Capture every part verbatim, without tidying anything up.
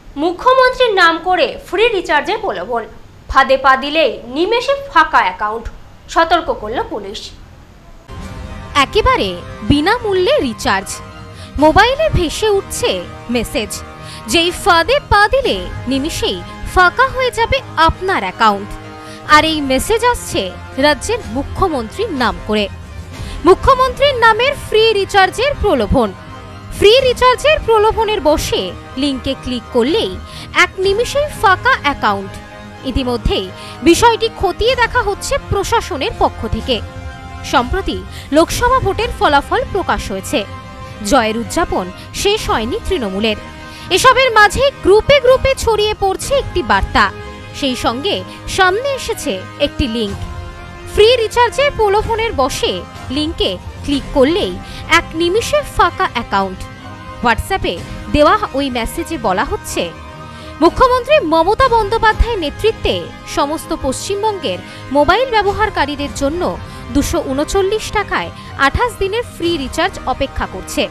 মুখ্যমন্ত্রীর নাম করে ফ্রি রিচার্জের প্রলোভন, ফাঁদে পা দিলেই নিমেষে ফাঁকা অ্যাকাউন্ট, সতর্ক করল পুলিশ। একেবারে বিনামূল্যে রিচার্জ, মোবাইলে ভেসে উঠছে মেসেজ, যেই ফাঁদে পা দিলে নিমেষেই ফাঁকা হয়ে যাবে আপনার অ্যাকাউন্ট। আর এই মেসেজ আসছে রাজ্যের মুখ্যমন্ত্রীর নাম করে। মুখ্যমন্ত্রীর নামের ফ্রি রিচার্জের প্রলোভন। ফ্রি রিচার্জের প্রলোভনের বশে লিঙ্কে ক্লিক করলেই এক নিমিষেই ফাঁকা অ্যাকাউন্ট। ইতিমধ্যেই বিষয়টি খতিয়ে দেখা হচ্ছে প্রশাসনের পক্ষ থেকে। সম্প্রতি লোকসভা ভোটের ফলাফল প্রকাশ হয়েছে। জয়ের উদযাপন শেষ হয়নি তৃণমূলের। এসবের মাঝে গ্রুপে গ্রুপে ছড়িয়ে পড়ছে একটি বার্তা, সেই সঙ্গে সামনে এসেছে একটি লিঙ্ক। ফ্রি রিচার্জের প্রলোভনের বশে লিঙ্কে ক্লিক করলেই এক নিমিষে ফাঁকা অ্যাকাউন্ট। হোয়াটসঅ্যাপে দেওয়া ওই মেসেজে বলা হচ্ছে, মুখ্যমন্ত্রী মমতা বন্দ্যোপাধ্যায়ের নেতৃত্বে সমস্ত পশ্চিমবঙ্গের মোবাইল ব্যবহারকারীদের জন্য দুশো উনচল্লিশ টাকায় আঠাশ দিনের ফ্রি রিচার্জ অপেক্ষা করছে।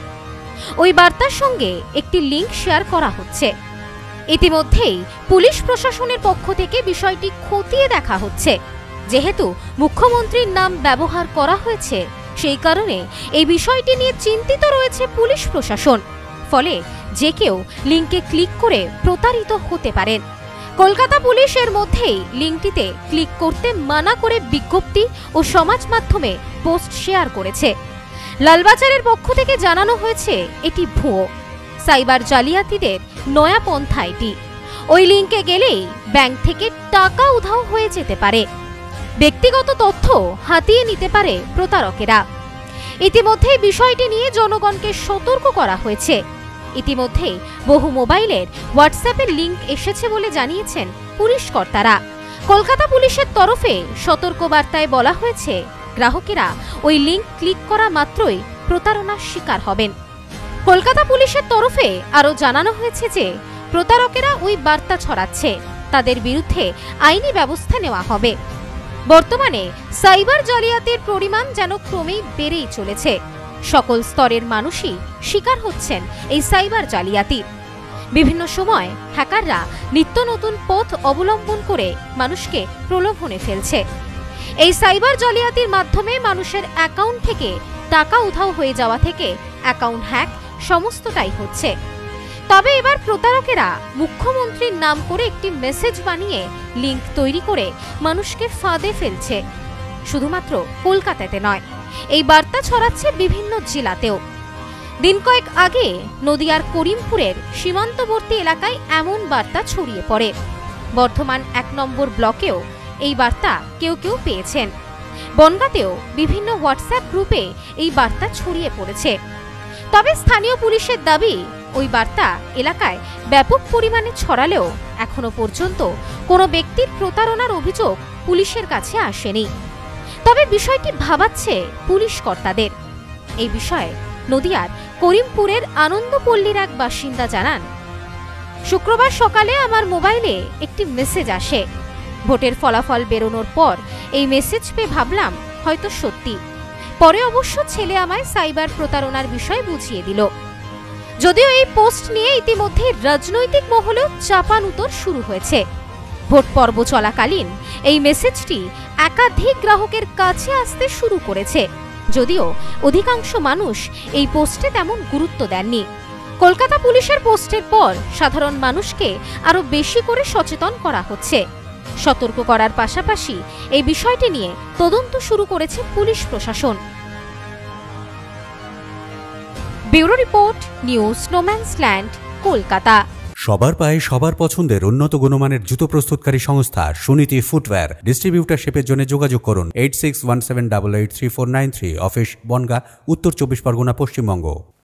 ওই বার্তার সঙ্গে একটি লিঙ্ক শেয়ার করা হচ্ছে। ইতিমধ্যেই পুলিশ প্রশাসনের পক্ষ থেকে বিষয়টি খতিয়ে দেখা হচ্ছে। যেহেতু মুখ্যমন্ত্রীর নাম ব্যবহার করা হয়েছে, সেই কারণে এই বিষয়টি নিয়ে চিন্তিত রয়েছে পুলিশ প্রশাসন। ফলে যে কেউ লিঙ্কে ক্লিক করে প্রতারিত হতে পারেন। কলকাতা পুলিশ এর মধ্যেই লিঙ্কটিতে ক্লিক করতে মানা করে বিজ্ঞপ্তি ও সমাজ মাধ্যমে পোস্ট শেয়ার করেছে। লালবাজারের পক্ষ থেকে জানানো হয়েছে এটি ভুয়ো, সাইবার জালিয়াতিদের নয়া পন্থা এটি। ওই লিঙ্কে গেলেই ব্যাংক থেকে টাকা উধাও হয়ে যেতে পারে, ব্যক্তিগত তথ্য হাতিয়ে নিতে পারে প্রতারকেরা। ইতিমধ্যে বিষয়টি নিয়ে জনগণকে সতর্ক করা হয়েছে। ইতিমধ্যে বহু মোবাইলের হোয়াটসঅ্যাপের লিঙ্ক এসেছে বলে জানিয়েছেন পুলিশ কর্তারা। কলকাতা পুলিশের তরফে সতর্ক বার্তায় বলা হয়েছে, গ্রাহকেরা ওই লিঙ্ক ক্লিক করা মাত্রই প্রতারণার শিকার হবেন। কলকাতা পুলিশের তরফে আরও জানানো হয়েছে যে প্রতারকেরা ওই বার্তা ছড়াচ্ছে, তাদের বিরুদ্ধে আইনি ব্যবস্থা নেওয়া হবে। বর্তমানে সাইবার জালিয়াতির পরিমাণ যেন ক্রমেই বেড়েই চলেছে। সকল স্তরের মানুষই শিকার হচ্ছেন এই সাইবার জালিয়াতির। বিভিন্ন সময় হ্যাকাররা নিত্য নতুন পথ অবলম্বন করে মানুষকে প্রলোভনে ফেলছে। এই সাইবার জালিয়াতির মাধ্যমে মানুষের অ্যাকাউন্ট থেকে টাকা উধাও হয়ে যাওয়া থেকে অ্যাকাউন্ট হ্যাক সমস্তটাই হচ্ছে। তবে এবার প্রতারকেরা মুখ্যমন্ত্রীর নাম করে একটি মেসেজ বানিয়ে লিঙ্ক তৈরি করে মানুষকে ফাঁদে ফেলছে। শুধুমাত্র কলকাতাতে নয়, এই বার্তা ছড়াচ্ছে বিভিন্ন জেলাতেও। দিন কয়েক আগে নদিয়ার করিমপুরের সীমান্তবর্তী এলাকায় এমন বার্তা ছড়িয়ে পড়ে। বর্ধমান এক নম্বর ব্লকেও এই বার্তা কেউ কেউ পেয়েছেন। বনগাঁতেও বিভিন্ন হোয়াটসঅ্যাপ গ্রুপে এই বার্তা ছড়িয়ে পড়েছে। তবে স্থানীয় পুলিশের দাবি, ওই বার্তা এলাকায় ব্যাপক পরিমাণে ছড়ালেও এখনো পর্যন্ত কোনো ব্যক্তির প্রতারণার অভিযোগ পুলিশের কাছে আসেনি। তবে বিষয়টি ভাবাচ্ছে পুলিশ কর্তাদের। এই বিষয়ে নদিয়ার করিমপুরের আনন্দপল্লীর এক বাসিন্দা জানান, শুক্রবার সকালে আমার মোবাইলে একটি মেসেজ আসে। ভোটের ফলাফল বেরোনোর পর এই মেসেজ পেয়ে ভাবলাম হয়তো সত্যি। পরে অবশ্য ছেলে আমায় সাইবার প্রতারণার বিষয় বুঝিয়ে দিল। যদিও এই পোস্ট নিয়ে ইতিমধ্যে রাজনৈতিক মহলেও চাপানুতর শুরু হয়েছে। ভোট পর্ব চলাকালীন এই মেসেজটি একাধিক গ্রাহকের কাছে আসতে শুরু করেছে, যদিও অধিকাংশ মানুষ এই পোস্টে তেমন গুরুত্ব দেননি। কলকাতা পুলিশের পোস্টের পর সাধারণ মানুষকে আরো বেশি করে সচেতন করা হচ্ছে। সতর্ক করার পাশাপাশি এই বিষয়টি নিয়ে তদন্ত শুরু করেছে পুলিশ প্রশাসন। ব্যুরো রিপোর্ট, নিউজ স্নোম্যান্সল্যান্ড, কলকাতা। সবার পায়ে সবার পছন্দের উন্নত গুণমানের জুতো প্রস্তুতকারী সংস্থা সুনীতি ফুটওয়্যার ডিস্ট্রিবিউটারশিপের জন্য যোগাযোগ করুন eight six one seven double eight three four nine three. Office Bongaon, Uttar Chabbish Pargana, Paschimbanga.